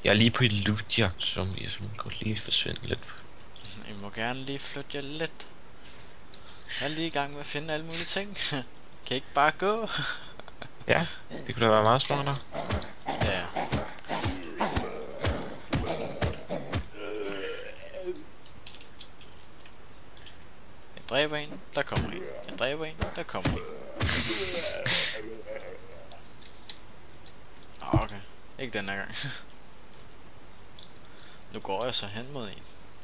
Jeg er lige på et lootjagt, som jeg kunne lige forsvinde lidt. I må gerne lige flytte jer lidt. Jeg er lige i gang med at finde alle mulige ting. Kan I ikke bare gå? Ja, det kunne da være meget smartere. Ja. Jeg dræber en, der kommer en. Jeg dræber en, der kommer en. Okay, ikke den her gang. Nu går jeg så hen mod en.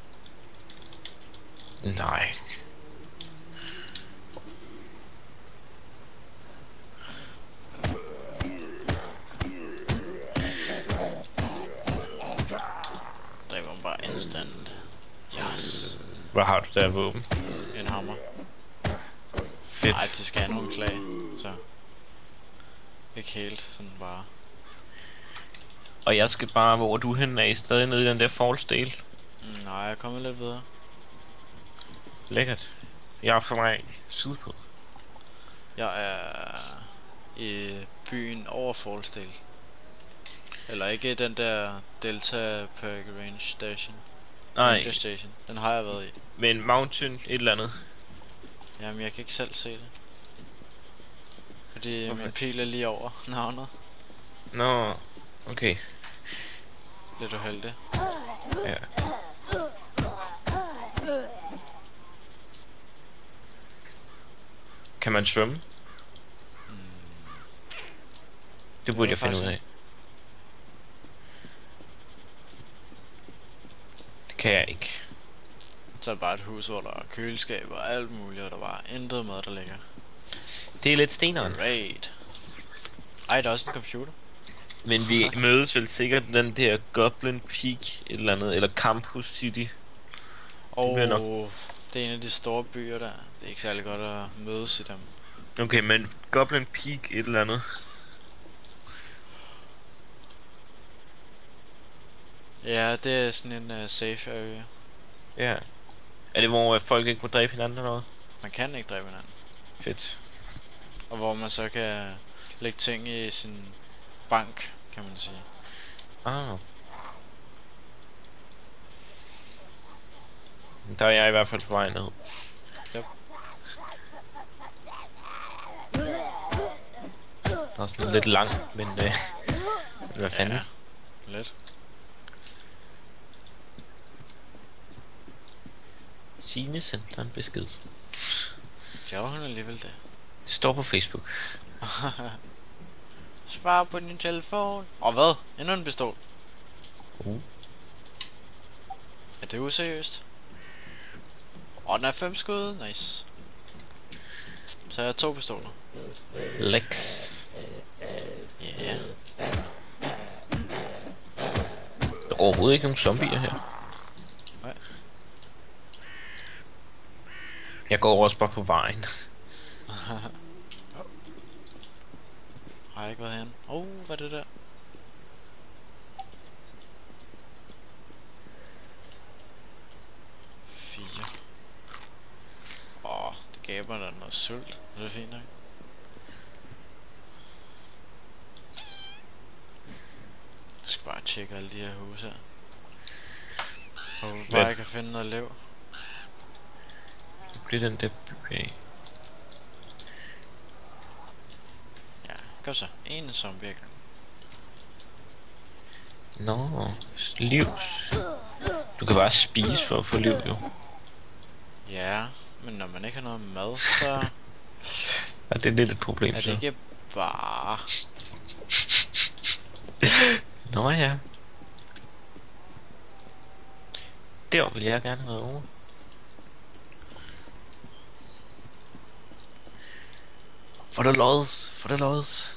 Nej. Dræber ham bare instant. Yes. Hvad har du der våben? En hammer. Fedt. Nej, det skal have nogle slag, så. Ikke helt, sådan bare. Og jeg skal bare, hvor du hen er, stadig nede i den der falls-del. Nej, jeg er kommet lidt videre. Lækkert. Jeg er på vej sydpå. Jeg er i byen over Fallsdale. Eller ikke den der Delta Perk Range Station. Nej, Ranger Station. Den har jeg været i. men Mountain et eller andet. Jamen, jeg kan ikke selv se det. Fordi Hvorfor? min pil er lige over navnet. Nå, okay. Lidt uheldigt. Ja. Kan man svømme? Det burde jeg finde ud af. Det kan jeg ikke. Så er det bare et hus, hvor der er køleskab og alt muligt, og der var intet mad, der ligger. Det er lidt steneren. Great. Ej, der er også en computer. Men vi mødes vel sikkert den der Goblin Peak et eller andet, eller Campus City. Og bliver nok- det er en af de store byer der. Det er ikke særlig godt at mødes i dem. Okay, men Goblin Peak et eller andet. Ja, det er sådan en safe area. Ja. Er det hvor folk ikke må dræbe hinanden eller noget? Man kan ikke dræbe hinanden. Fedt. Og hvor man så kan lægge ting i sin bank, kan man sige. Ah. Der er jeg i hvert fald på vej ned. Yep. Der er sådan lidt lang, men hvad fanden? Ja, lidt. Signe sendte dig en besked. Gjorde hun alligevel det? Det står på Facebook. Svar på din telefon. Og hvad? Endnu en pistol. Er det useriøst? Og den er 5 skud. Nice. Så jeg har 2 pistoler. Lex. Yeah. Der er overhovedet ikke nogen zombier her. Nej. Jeg går også bare på vejen. Har jeg ikke været hen? Hvad er det der? Fire. Det gaber der noget sult. Det er fint nok. Jeg skal bare tjekke alle de her huse her. Bare jeg kan finde noget lev. Det bliver den der by af. Ja, kom så. En zombie ad gangen. Nå, liv. Du kan bare spise for at få liv, jo. Ja, men når man ikke har noget mad, så Ja, det er lidt et problem, er det så. ikke bare... Nå ja. Der vil jeg gerne have været over. For der loddes, for der loddes.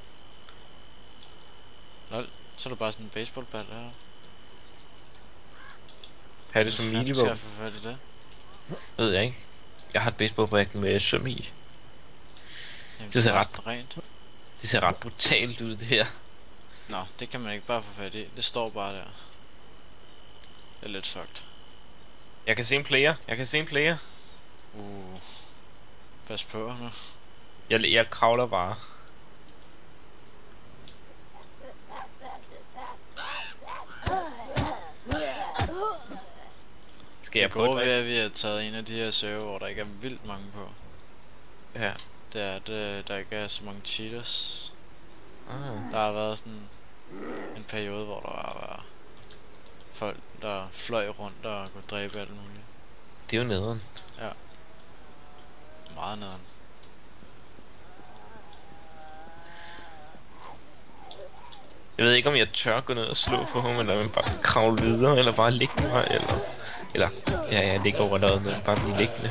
Lol, så er det bare sådan en baseballbat her. Her er det som Skal minivåben. jeg få fat i det? Ved jeg ikke. Jeg har et baseballbat med søm i. Jamen, Det ser er ret- resten rent. Det ser ret brutalt ud, det her. Nå, det kan man ikke bare få fat i. Det står bare der. Det er lidt fucked. Jeg kan se en player. Jeg kan se en player. Pas på nu. Jeg kravler bare. Skal jeg Det prøve gode ved, det? at vi har taget en af de her server, hvor der ikke er vildt mange på. Ja. Det er, at der ikke er så mange cheaters. Ah. Der har været sådan en periode, hvor der var folk, der fløj rundt og kunne dræbe alt muligt. Det er jo nederen. Meget nederen. Jeg ved ikke, om jeg tør gå ned og slå på ham, eller om jeg bare skal kravle videre, eller bare ligge mig, eller ja, jeg ligger over noget, men bare blive liggende.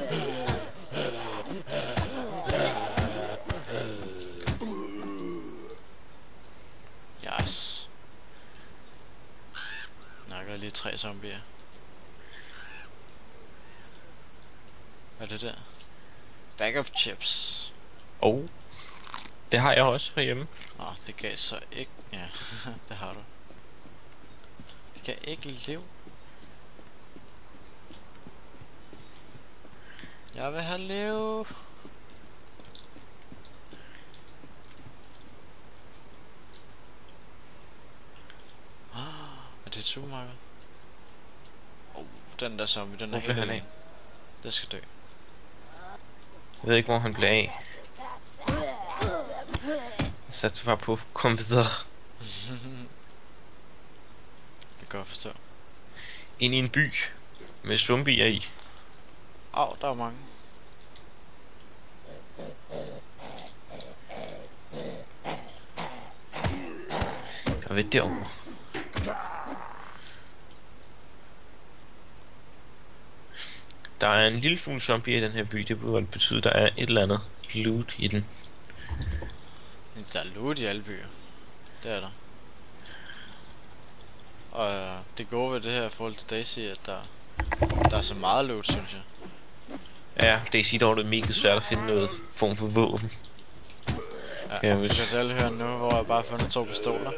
Yes. Nakker lige 3 zombier. Hvad er det der? Bag of chips. Det har jeg også herhjemme. Nå, det gav så ikke. Ja, det har du. Det kan ikke leve. Jeg vil have leve. Er det et supermarked? Den der zombie, den er Hvor helt blev han af? alene. Det skal dø. Jeg ved ikke, hvor han blev af. Jeg satte bare på, kom videre. Det kan jeg forstå. Ind i en by med zombier i. Au, der er mange. Jeg ved derovre. Der er en lille smule zombie i den her by. Det burde betyde, at der er et eller andet loot i den. Der er loot i alle byer. Det er der. Og det gode ved det her i forhold til Daisy, at der er så meget loot, synes jeg. Ja, det er sige dog, det er mega svært at finde noget form for våben. Ja, Ja, du hvis- kan selv høre nu, hvor jeg bare har fundet 2 pistoler.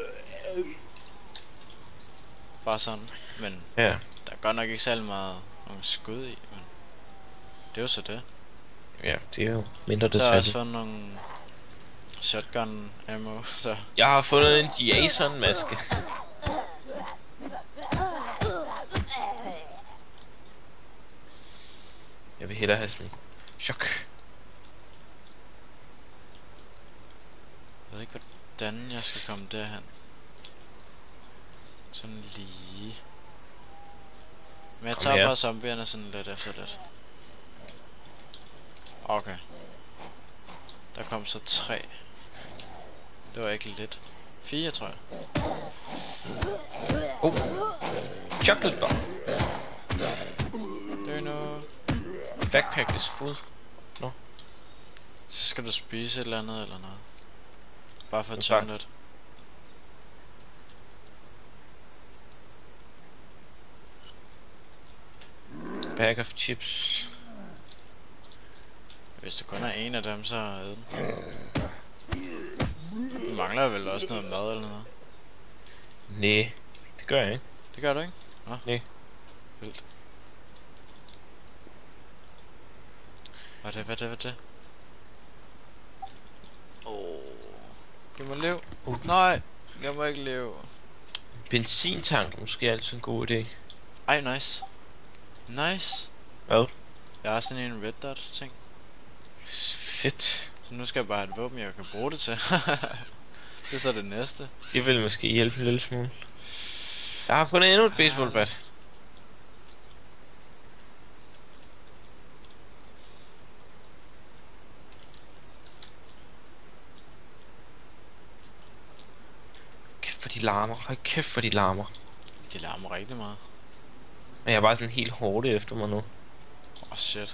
Bare sådan. Men Ja, der er godt nok ikke særlig meget nogle skud i, men det er jo så det. ja, det er jo mindre Så har jeg også detaljer. fundet nogle shotgun ammo, så Jeg har fundet en Jason-maske. Jeg vil hellere have sådan en chok. jeg ved ikke, hvordan jeg skal komme derhen. Sådan lige. Men jeg Kom tager her. bare zombierne sådan lidt efter lidt. Okay. Der kom så 3. Det var ikke lidt. 4, tror jeg. Chocolate bar. Det er nu. Backpack is full. Så skal du spise et eller andet eller noget. Bare for at Tak. tørne lidt. Bag of chips. Hvis der kun er en af dem, så er den. Du mangler vel også noget mad eller noget. Nej, det gør jeg ikke. Det gør du ikke? Nå. Nej. Vildt. Hvad er det? Giv mig liv. Nej, jeg må ikke leve. Benzintank måske altid en god idé. Ej, nice. Nice. Hvad? Jeg har sådan en red dot ting. Fedt. Så nu skal jeg bare have et våben, jeg kan bruge det til. Det er så det næste. Det vil måske hjælpe en lille smule. Jeg har fundet endnu et baseballbat. Kæft for de larmer. Hold kæft for de larmer. De larmer rigtig meget. Og jeg er bare sådan helt hårdt efter mig nu. Shit.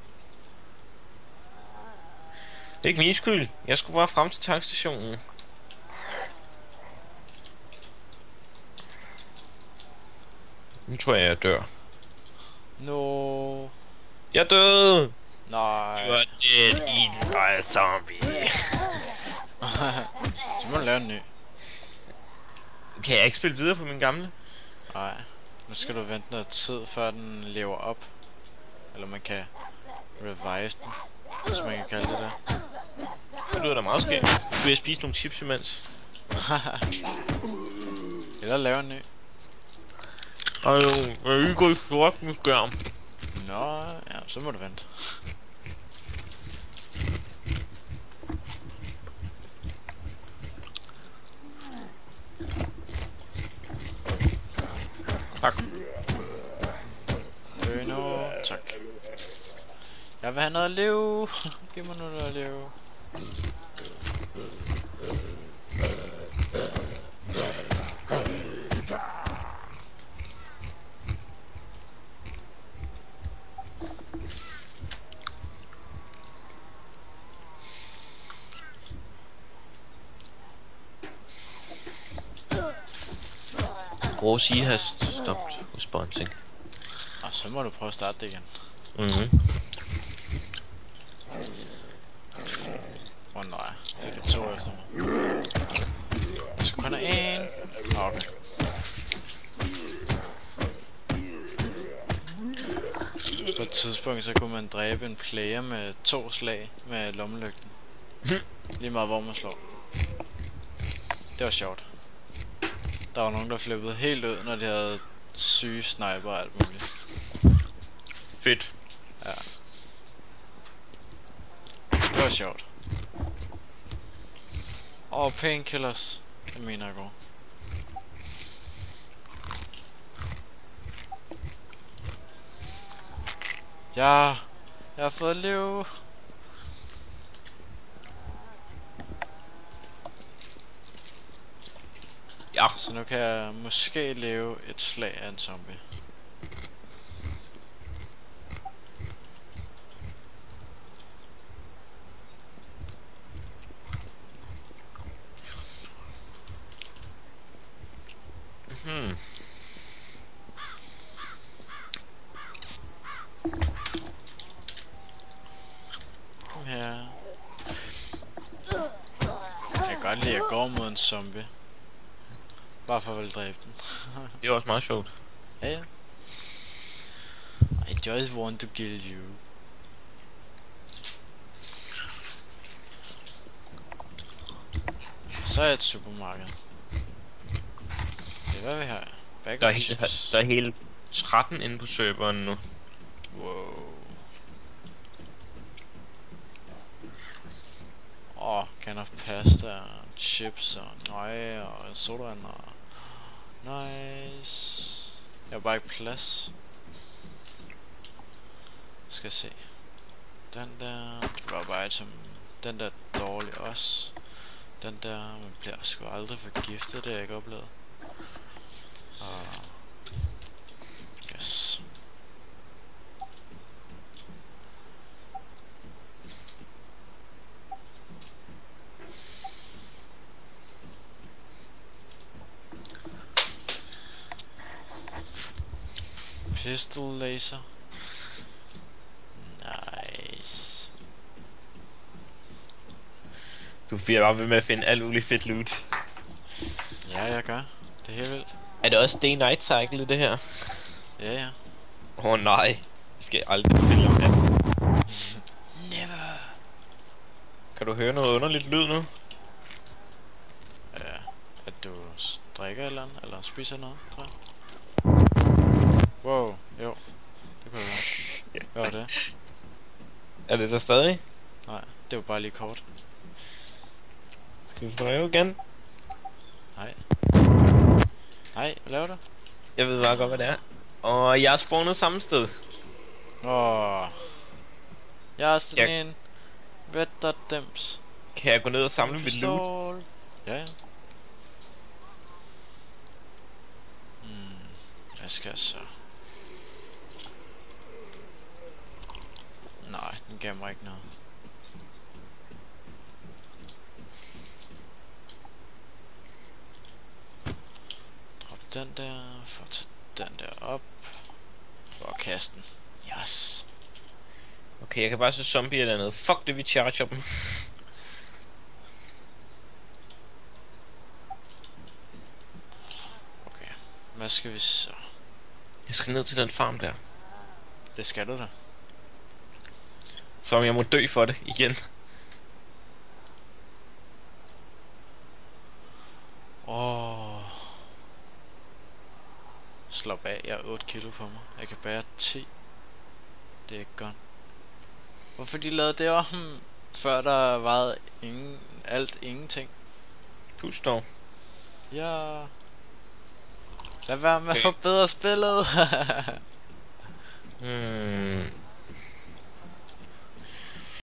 Det er ikke min skyld. Jeg skulle bare frem til tankstationen. Nu tror jeg dør. No. Jeg døde! Nej. You are dead, eaten by a zombie. Så må du lave en ny. Kan jeg ikke spille videre på min gamle? Nej. Nu skal du vente noget tid, før den lever op. Eller man kan revive den, hvis man kan kalde det der. Det lyder da meget skægt. Skulle jeg spise nogle chips imens? Eller lave en ny. Ej, jeg er lige gået i sort med skærm. Nå, ja, så må du vente. Tak. Dø nu, tak. Jeg vil have noget liv. Giv mig noget liv. Rosie has stopped responding. Og så må du prøve at starte det igen. Nej, det er 2 efter mig. Jeg skal kun have 1. Okay. På et tidspunkt så kunne man dræbe en player med 2 slag med lommelygten. Lige meget hvor man slår. Det var sjovt. Der var nogen der flippede helt ud når de havde syge sniper og alt muligt. Fedt. Ja. Det var sjovt. Og painkillers. Det mener jeg går. Ja, jeg har fået liv. Ja. Så nu kan jeg måske leve et slag af en zombie. Kom her. Jeg kan godt lide at gå mod en zombie. Bare for at ville dræbe den. Det er også meget sjovt. Ja, ja. I just want to kill you. Så er et supermarked. Det er hvad vi har. Der er hele 13 inde på serveren nu. Wow. Can of pasta, chips og nøje og sodavand og... Nice. Jeg har bare ikke plads. Skal se. Den der... Det var bare et som... Den der er dårlig også. Den der... Man bliver sgu aldrig forgiftet, det har jeg ikke oplevet. Yes. Pistol laser. Nice. Du bliver bare ved med at finde alt muligt fedt loot. Ja, jeg gør. Det er helt vildt. Er det også day night cycle i det her? Ja, ja. Nej. Vi skal aldrig spille om det. Never. Kan du høre noget underligt lyd nu? Ja. At du drikker eller andet, eller spiser noget, tror jeg. Wow, jo. Det kunne jeg høre. Hvad var det? Er det der stadig? Nej, det var bare lige kort. Skal vi prøve igen? Nej. Nej, hvad laver du? Jeg ved bare godt, hvad det er. Og jeg er spawnet samme sted. Jeg er sådan en vetter dems. Kan jeg gå ned og samle mit loot? Ja, ja. Hvad skal jeg så? Nej, den gav mig ikke noget. Drop den der, få den der op. Og kaste den. Yes. Okay, jeg kan bare se zombie eller noget. Fuck det, vi charger dem. Okay, hvad skal vi så? Jeg skal ned til den farm der. Det skal du da. Så jeg må dø for det igen. Slå Slap af, jeg har 8 kilo på mig. Jeg kan bære 10. Det er ikke godt. Hvorfor de lavede det om, før der var ingenting? Pust dog. Ja. Lad være med at forbedre spillet.